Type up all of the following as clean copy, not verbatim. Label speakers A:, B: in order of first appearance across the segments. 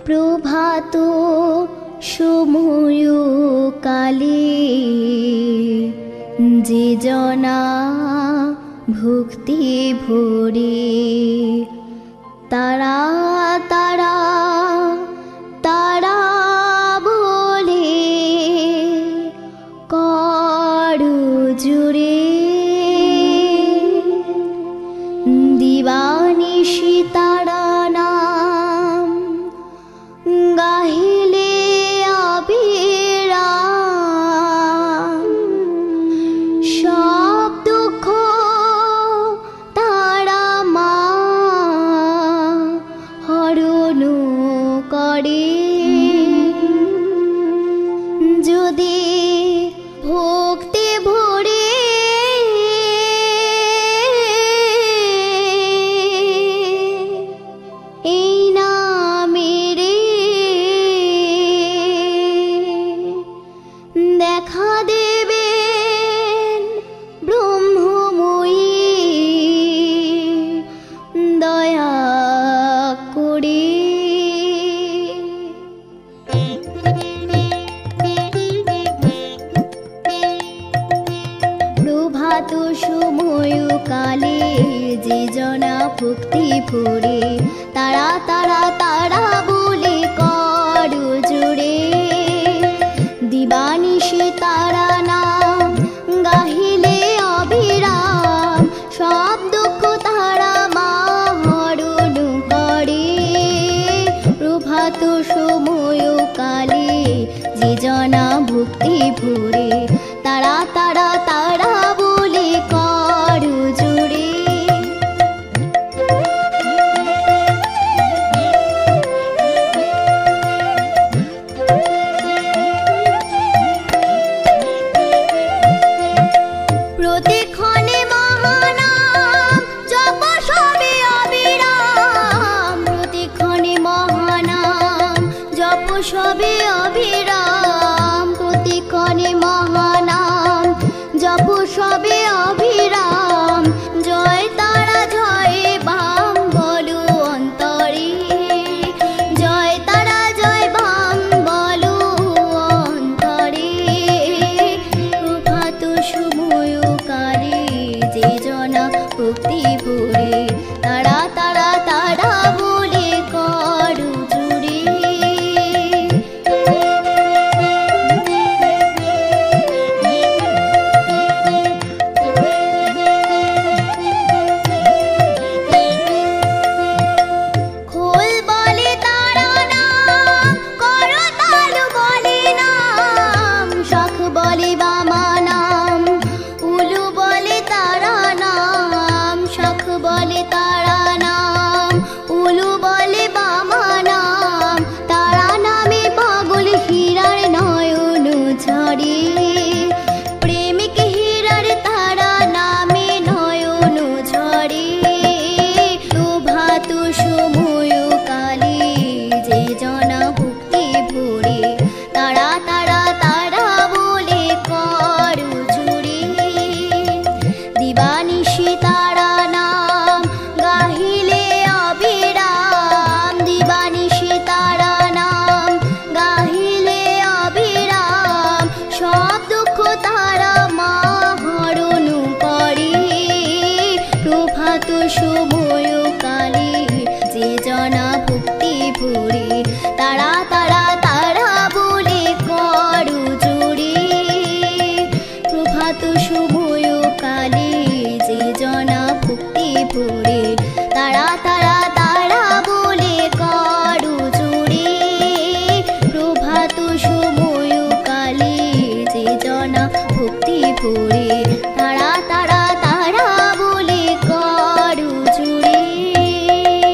A: প্রভাত সময় কালে যে জনা ভক্তি ভরে তারা তারা তারা বলে করো জুড়ে দিবানিশি তারা নাম গাহিলে অবিরাম সব দুঃখ তারা মা হরণ করে যদি ভক্তি ভরে এই নামেরে দেখা দেবেন ব্রহ্মময়ী দয়া করে। প্রভাত সময় কালে যে জনা ভক্তি ভরে তারা তারা তারা বলে করো জুড়ে দিবানিশি তারা নাম গাহিলে অবিরাম সব দুঃখ তারা মা হরণ করে। প্রভাত সময় কালে যে জনা ভক্তি ভরে তারা তারা তারা বলে করো জুড়ে প্রতিক্ষণে মহানাম জপ সবে অবিরাম প্রতিক্ষণে মহানাম জপ সবে অবিরাম প্রতিক্ষণে মহানাম জপ সবে অবিরাম জয় তারা জয় বাম বলো অন্তরে জয় তারা জয় বাম বলো অন্তরে। প্রভাত সময় কালে যে জনা ভক্তি ভরে তারা তারা তারা বলে করো জুড়ে খোল বলে তারা নাম করতাল বলে নাম শাখ বলে বামা নাম উলু বলে তারা নাম শাখ বলে তারা নাম উলু বলে বামা নাম তারা নামে পাগল হীরার নয়ন ঝরে প্রেমিক হীরার তারা নামে নয়ন ঝরে। প্রভাত সময় কালে যে জনা ভক্তি ভরে তারা তারা তারা বলে করো জুড়ে দিবানিশি তারা নাম গাহিলে অবিরাম দিবানিশি তারা নাম গাহিলে অবিরাম সব দুঃখ তারা মা হরণ করে। প্রভাত সময় কালে যে জনা ভক্তি ভরে তারা তারা তারা বলে করো জুড়ে প্রভাত সময় কালে যে জনা ভক্তি ভরে তারা তারা তারা বলে করো জুড়ে প্রভাত সময় কালে যে জনা ভক্তি ভরে তারা তারা তারা বলে করো জুড়ে।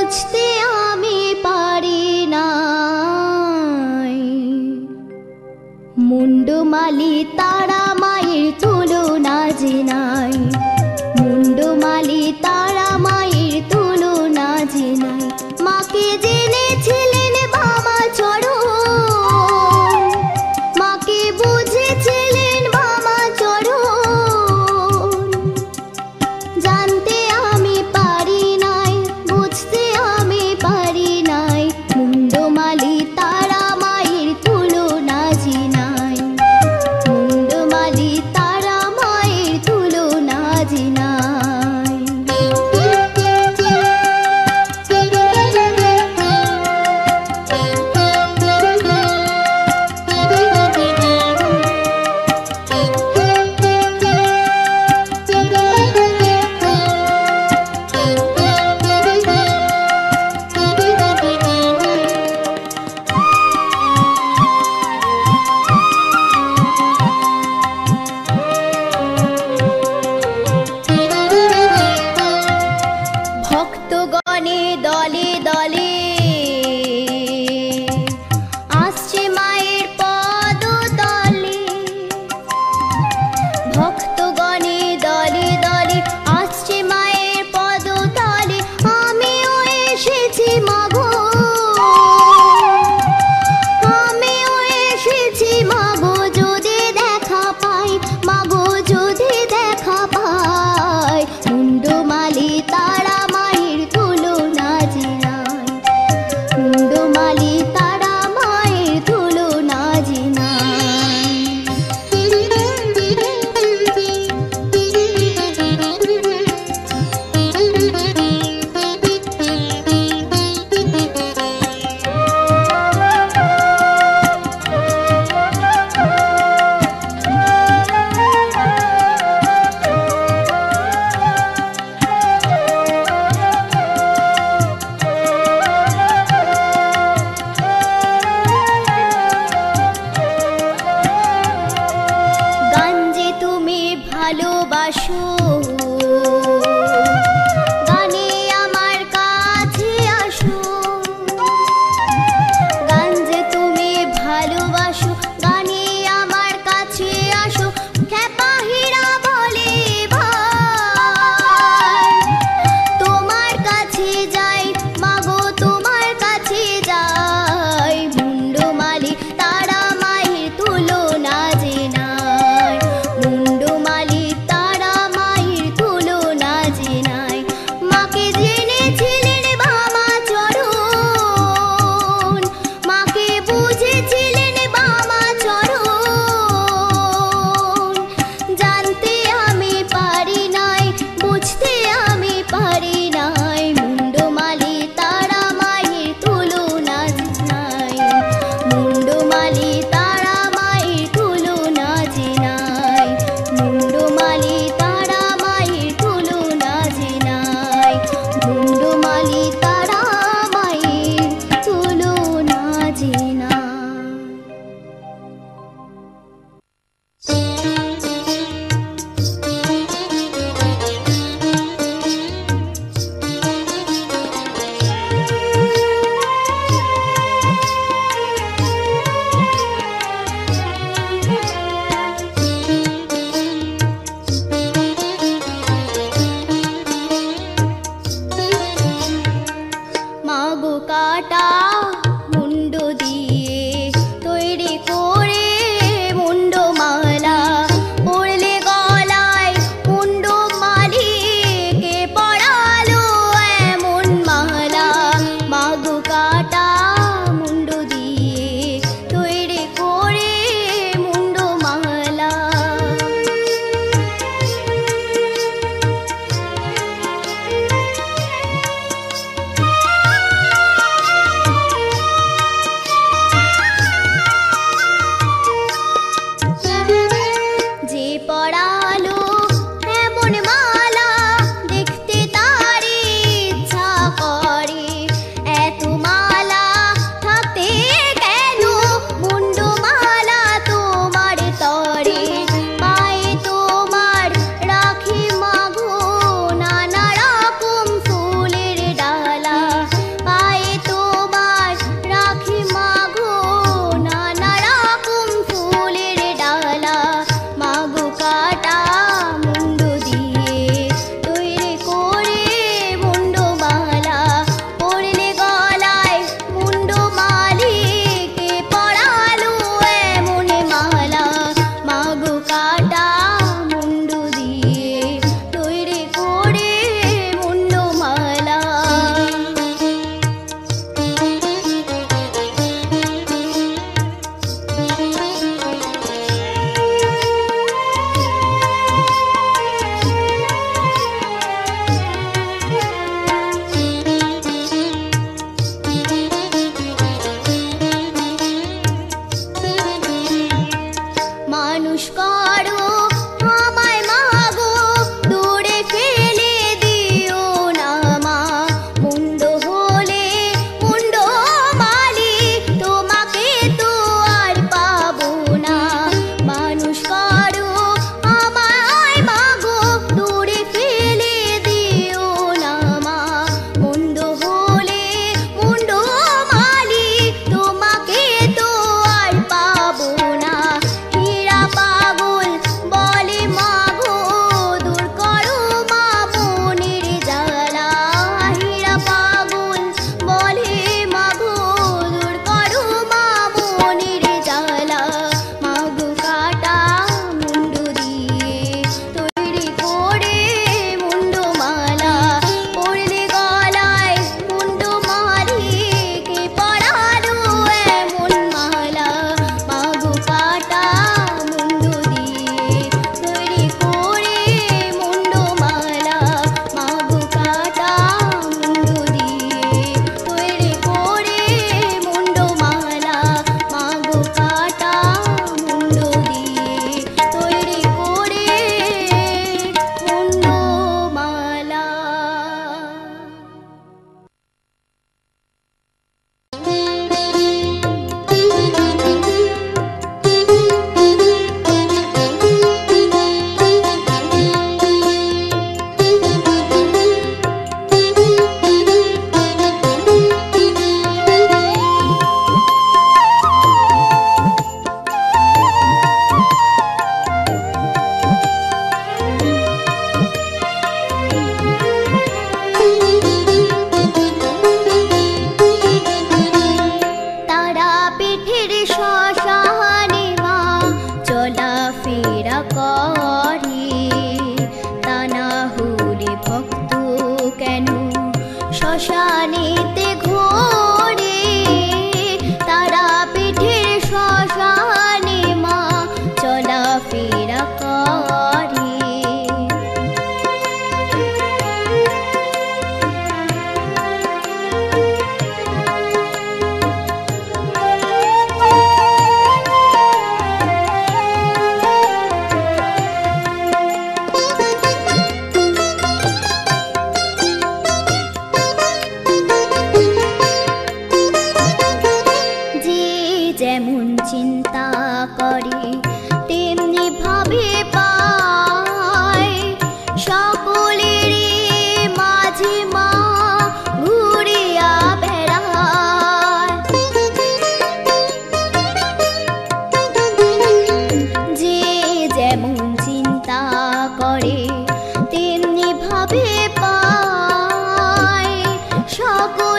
A: বুঝতে আমি পারি নাই। মুন্ডমালি তারা মায়ের তুলনা যে নাই, মুন্ডমালি তারা মায়ের তুলনা যে নাই। মাকে জেনেছিলেন বাবা চরণ, মাকে বুঝেছিলেন বাবা চরণ। জানতে আমি পারি নাই, বুঝতে আমি পারি নাই, মুন্ডমালি তারা মায়ের তুলনা যে নাই, মুন্ডমালি তারা মায়ের তুলনা যে নাই। ভক্তগণে দলে দলে আসছে মায়ের পদতলে, ভক্তগণে দলে দলে আসছে মায়ের পদতলে। আমিও এসেছি মাগো, আমিও এসেছি মাগো, যদি দেখা পাই, মাগো যদি দেখা পাই। মুন্ডমালি তারা মায়ের তুলনা যে নাই, মুন্ডমালি তারা মায়ের তুলনা যে নাই। গান যে তুমি ভালোবাসো, গানে আমার কাছে আসো। গান যে তুমি ভালোবাসো, গানে আমার কাছে আসো। খ্যাপাহীরা বলে ভাই, তোমার কাছে যাই মাগো, তোমার কাছে যাই। মুন্ডমালি তারা মায়ের তুলনা যে নাই, মুন্ডমালি তারা মায়ের তুলনা যে নাই। মাকে জেনেছিলেন বাবা চরণ, মাকে বুঝেছিলেন বাবা চরণ। জানতে আমি পারি নাই, বুঝতে আমি পারি নাই, মুন্ডমালি তারা মায়ের তুলনা যে নাই, মুন্ডমালি তারা মায়ের তুলনা যে নাই, মুন্ডমালি তারা মায়ের তুলনা যে নাই, মুন্ডমালি তারা মায়ের তুলনা যে নাই। মাগো কাটা মুন্ড দিয়ে তৈরি করে মুন্ডমালা, পড়লে গলায় মুন্ডমালি, কে পড়ালো এমন মালা। মাগো কাটা মুন্ড দিয়ে তৈরি করে মুন্ডমালা।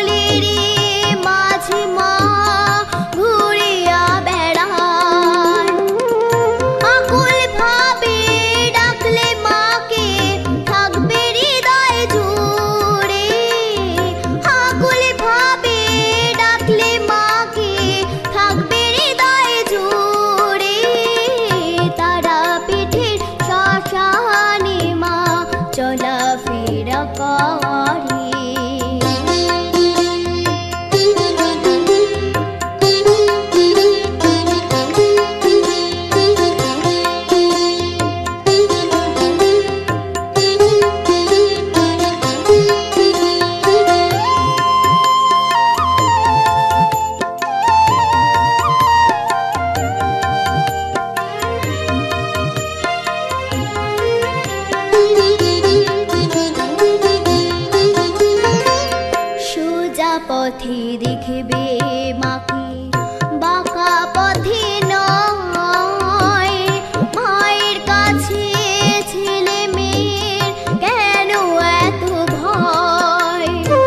A: পথে দেখবে মাকে, বাঁকা পথে নয়। মায়ের কাছে ছেলে মেয়ের কেন এত ভয়?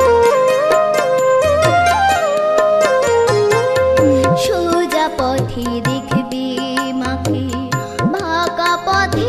A: সোজা পথে দেখবে মাকে, বাঁকা পথে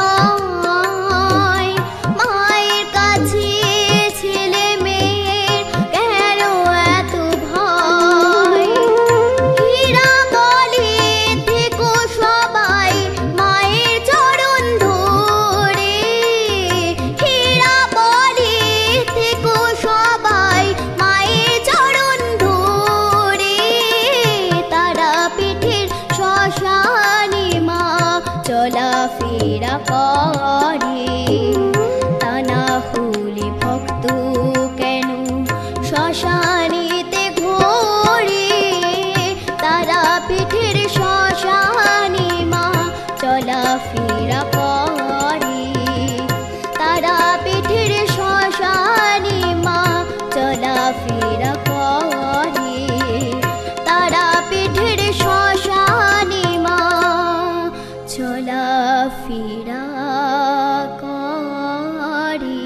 A: নয়। মায়ের কাছে ছেলে মেয়ের কেন এত ভয়? হীরা বলে থেকো সবাই মায়ের চরণ ধরে। হীরা বলে থেকো সবাই মায়ের চরণ ধরে। তারা পিঠের শ্মশানে মা চলাফেরা করে। তা না হলে ভক্ত কেন শ্মশানেতে ঘোরে? তারা পিঠের শ্মশানে মা চলাফেরা করে। তারা পিঠের শ্মশানে মা চলাফেরা করে। তারা পিঠের শ্মশানে মা চলাফেরা করে।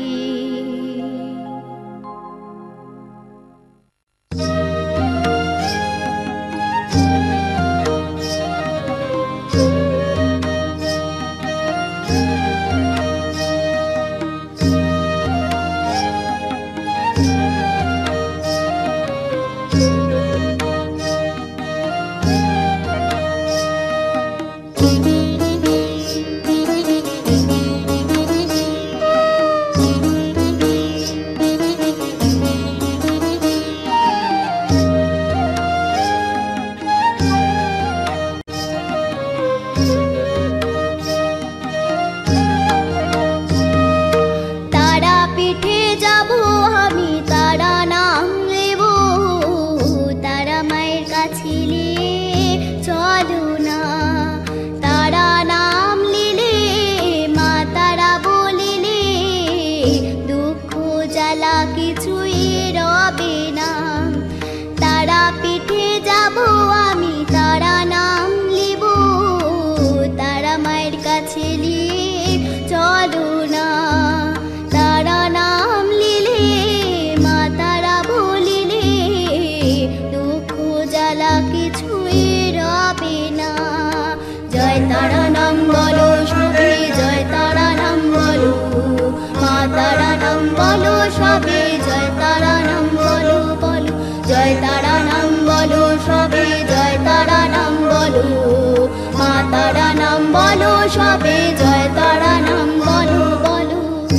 A: তারাপীঠে যাব আমি, তারা নাম নেব। তারা মায়ের কাছে চলো না। তারা নাম নিলে মা তারা বলিলে দুঃখ জ্বালা কিছুই রবে না। তারাপীঠে যাব আমি, তারা নাম নেব। তারা মায়ের কাছে চলো না। তারা নাম নিলে মা তারা বলিলে দুঃখ জ্বালা কিছুই রবে না। জয় তারা নাম বলো সবে, জয় তারা নাম বলো। মা তারা নাম বলো সবে, জয় তারা নাম বলো বলো। জয় তারা নাম বলো সবে, জয় তারা নাম বলো। মা তারা নাম বলো সবে, জয় তারা নাম বলো বলো।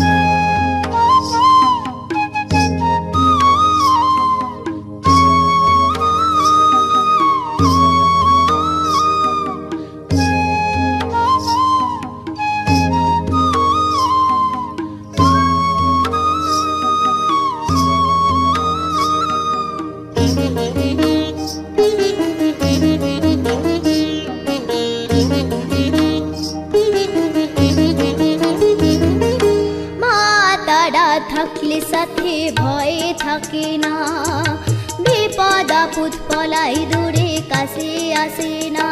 A: থাকলে সাথে ভয় থাকে না। বিপদ আপদ পলাই দূরে কাছে আসে না।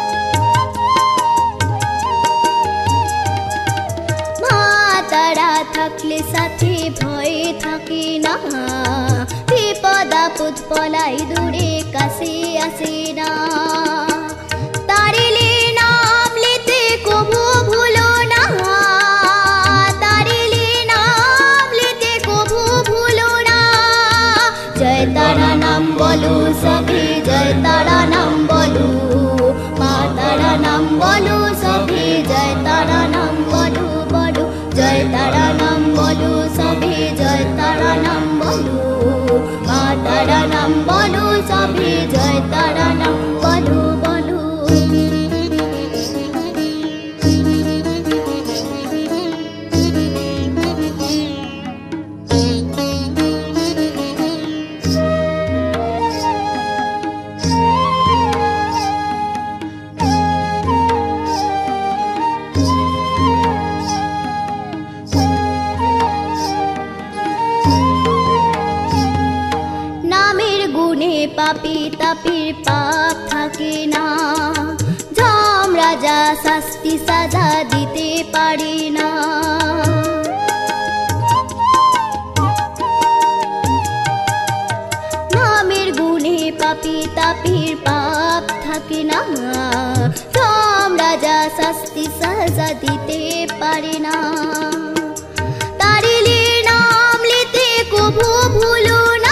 A: মা তারা থাকলে সাথে ভয়ে থাকে না, বিপদ আপদ পলাই দূরে কাছে আসে না। তারিলে নাম লিতে কবু ভুলো না, তারিলে নাম লিতে কবু ভুলো না। জয় তারা নাম বলো সবে, জয় তারা নাম বলো, মা তারা নাম বলো সবে, জয় তারা নাম বলো বলো। জয় তারা নাম বলো সবে, জয় তারা নাম বলো, মা তারা নাম বলো সবে, জয় তারা নাম বলো বলো। পাপি তাপির পাপ থাকে না, যম রাজা শাস্তি সাজা দিতে পারে না। নামের গুণে পাপি তাপির পাপ থাকে না, যম রাজা শাস্তি সাজা দিতে পারে না। তারিলে নাম লিতে কবু ভুলো না,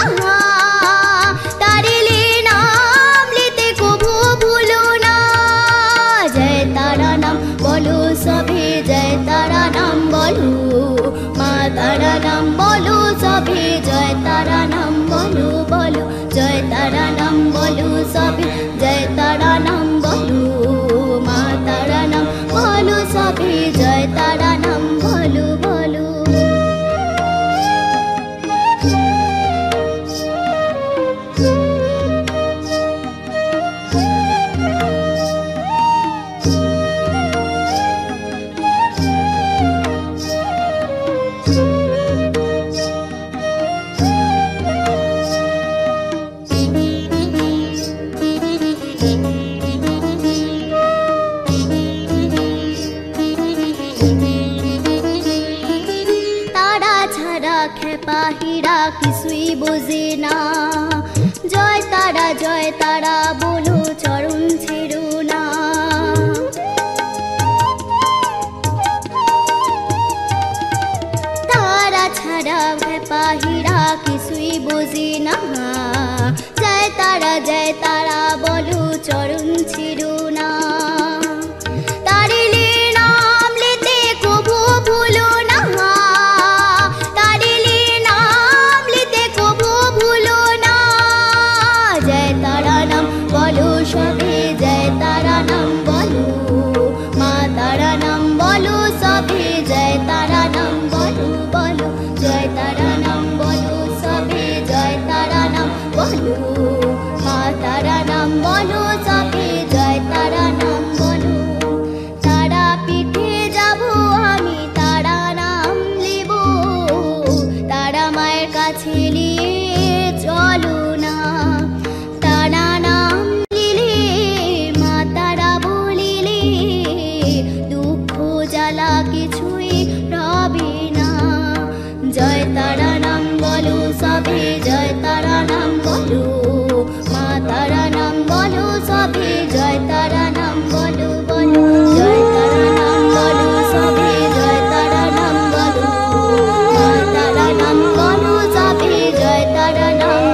A: সবে জয় তারা নাম বলো, মা তারা নাম বলো সবে, জয় তারা নাম বলো বলো। জয় তারা নাম বলো সবে, জয় তারা নাম বলো, মা তারা নাম বলো সবে, জয় তারা নাম বলো বলো। খেপাহিরা কিছুই বোঝে না, জয় তারা বলো চরণ ছেড়ো না। তারা ছাড়া খেপাহিরা কিছুই বোঝে না, জয় তারা বলো চরণ ছেড়ো না। তারিলে নাম লিতে কবু ভুলো না, সবে জয় তারা নাম বলো, মা তারা নাম বলো সবে, জয় তারা নাম বলো বলো। জয় তারা নাম বলো সবে, জয় তারা নাম বলো, মা তারা নাম বলো সবে, জয় তারা নাম বলো। তারা পিঠে যাব আমি তারা নাম লিব, তারা মায়ের কাছে নিয়ে চলো না। তারা নাম জ্বালা কিছুই রবে না। জয় তারা নাম বলো সবে, জয় তারা নাম বলো, মা তারা নাম বলো সবে, জয় তারা নাম বলো বলো। জয় তারা নাম বলো সবে, জয় তারা নাম বলো, মা তারা নাম বলো সবে, জয় তারা নাম